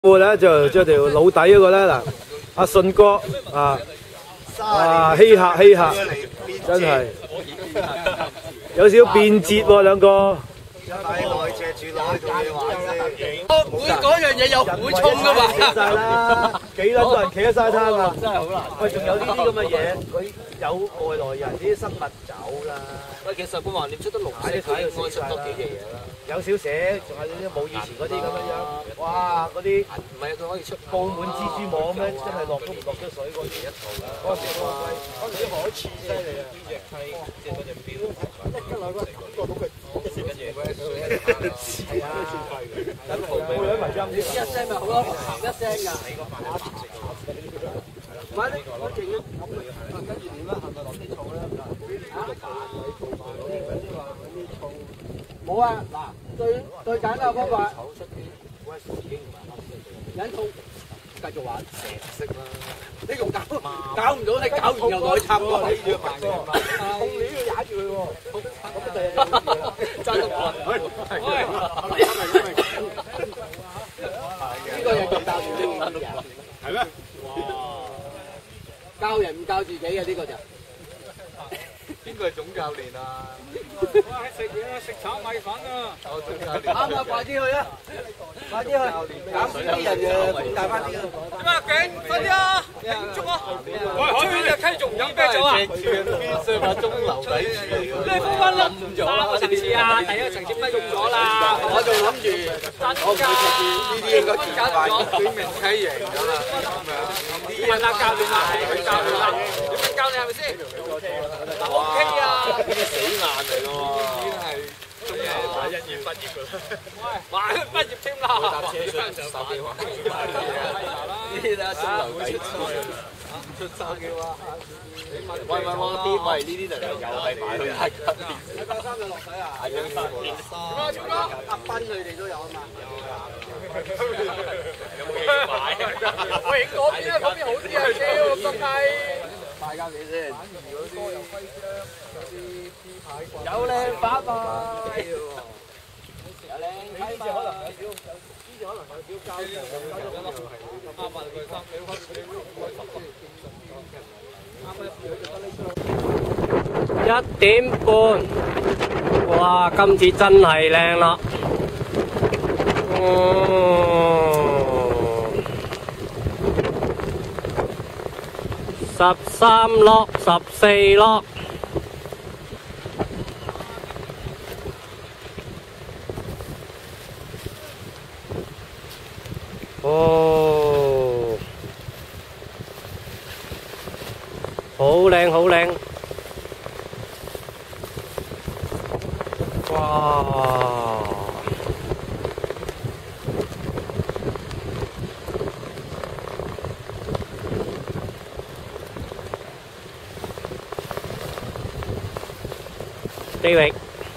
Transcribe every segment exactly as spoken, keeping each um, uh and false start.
褲咧就着條老底嗰個咧嗱，阿信哥啊，哇欺客欺客，真係有少少變節喎兩個。 帶內借住內做嘢玩先。 會嗰樣嘢有苦衷噶嘛？ 死晒啦！幾撚多人企喺沙灘啊！ 真係好難。 喂，仲有呢啲咁嘅嘢，佢有外來人啲生物走啦。 喂，其實佢話你出得綠色，佢應該出多幾隻嘢啦。 有少寫，仲有啲冇以前嗰啲咁樣樣。哇！嗰啲唔係佢可以出布滿蜘蛛網咩？真係落都唔落得水嗰時一套啦。嗰時嗰個嗰時啲海刺犀利啊！呢隻係即係嗰隻錶，一兩個感覺到佢一時跟住。係啊，等佢每兩埋針啲。 一聲咪好咯，行一聲㗎。唔係咧，我勁啊！跟住點咧？係咪落啲醋咧？冇啊！嗱，最最簡單嘅方法，忍痛繼續玩蛇式啦。呢個搞搞唔到，你搞完又落去插過，你要埋嘅。痛你都要踩住佢喎。咁第日爭得過。呢個又咁教住呢個人。係咩？教人唔教自己嘅呢個就。 邊個係總教練啊？ 我喺食嘢啊，食炒米粉啊！ 我總教練。 啱啊，快啲去啊！快啲去，減少啲人嘅，帶翻啲。 點啊，景，快啲啊！慶祝啊！喂，海邊嘅溪仲唔飲啤酒啊？ 上下中流砥柱。 咩風溫冧咗三個層次啊！第一個層次乜用咗啦？ 我仲諗住， 我唔會食住呢啲應該轉快， 表明畸形㗎啦，咁樣。 問下教練啦，佢教練啦，點樣教你係咪先？O K 啊！ 呢啲死硬嚟㗎喎。已經係中學一月畢業㗎啦。 喂，話畢業添啦！ 搭車上手機玩。呢啲啦，中流砥柱。出手嘅話，喂喂喂啲，喂呢啲就又係買去係吉年。 你包衫就落水啊？ 係張衫。 點啊，超哥？ 阿斌佢哋都有啊嘛。 有冇嘢買？喂，嗰邊啊，嗰邊好啲啊，超咁低。 大家幾先？有靚把嘛？有靚睇嘛？可能有少，呢隻可能有少膠嘅， 啱啊！佢三幾蚊，你開十個。 一點半，哇！今次真係靚啦，十三粒，十四粒，哦，好靚，好靚。哇！地域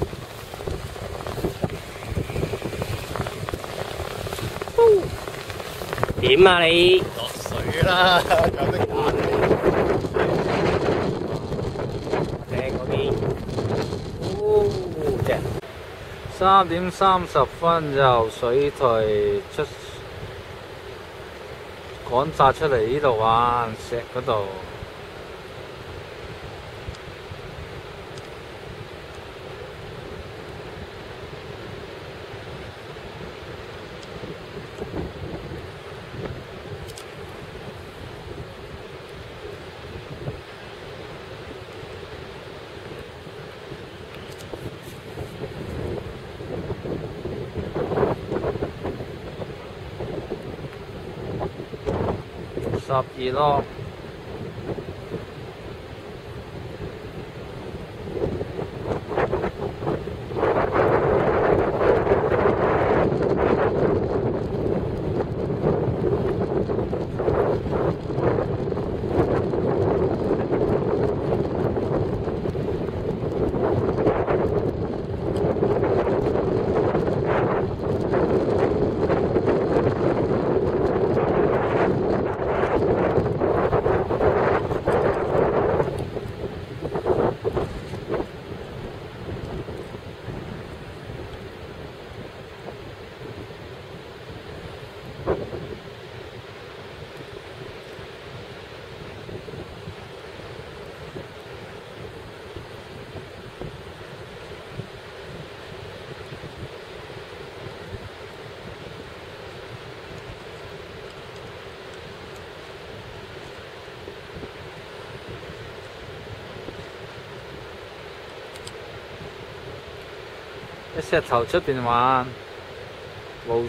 點啊你？ 落水啦，有得玩。 靚嗰邊，哦，正。 三點三十分由水台出趕紮出嚟呢度玩石嗰度。十二粒。 石頭出邊玩，冇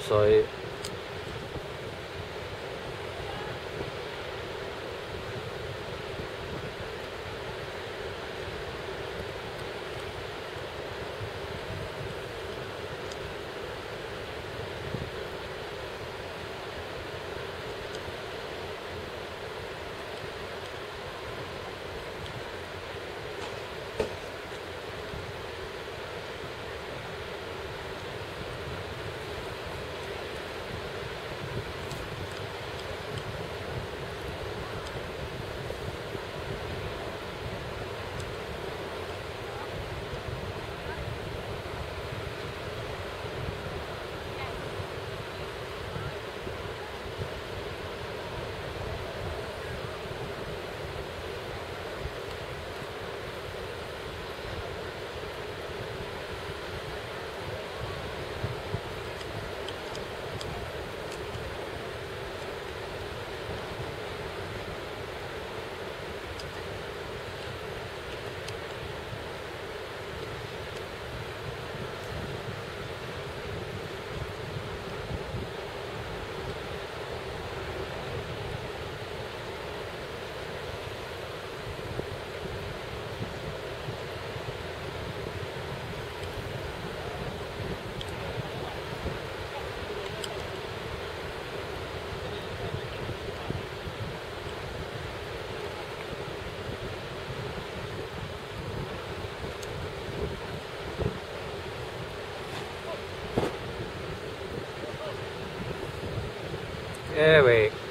水。Eric